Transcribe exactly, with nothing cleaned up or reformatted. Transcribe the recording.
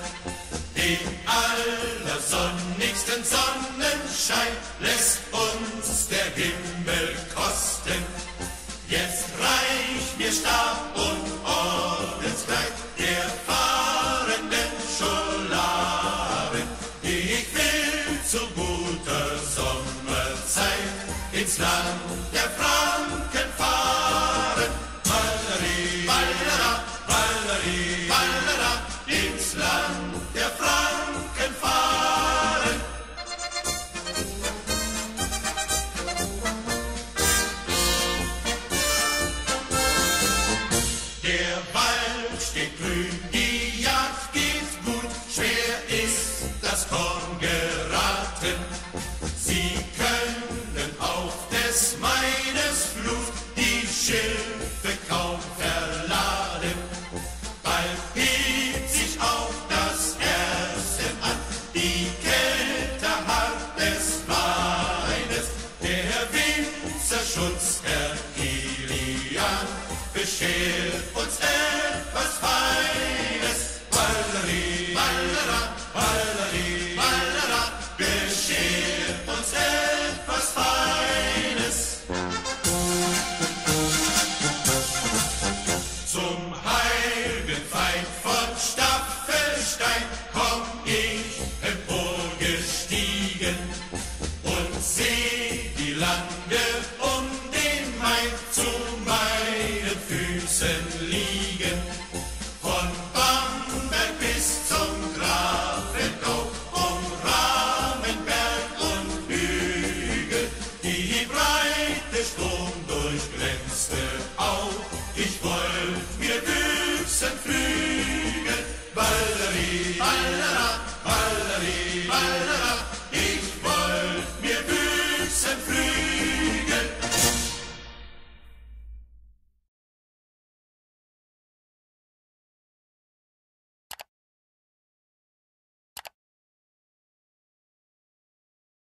Den allersonnigsten Sonnenschein lässt uns der Himmel kosten. Jetzt reich mir Stab und Ordenskleid der fahrenden Scholaren. Ich will zu guter Sommerzeit ins Land der Franken fahren. Balleri, ballera, balleri, ballera, ins Land der Franken fahren. Der Wald steht grün, die Jagd geht gut, schwer ist das Korn geraten. Sie können auf des Maines Flut die Schiffe kaum verladen. Bald hebt sich auch das Ersten an, die Kälte hart des Weines. Der Winzerschutz, Herr Kilian, beschert uns etwas Feines. Balleri, ballera, balleri, ballera, beschert uns etwas Feines. Zum heiligen Feind von Staffelstein komm ich emporgestiegen und seh die Lande um den Main zu meinen Füßen liegen. Von Bamberg bis zum Grafengau, um Rahmenberg und Hügel, die breite Strom durchglänzte auch. Ich wollt mir büchsen Flügel, Balleri, ballera, Balleri, ballera,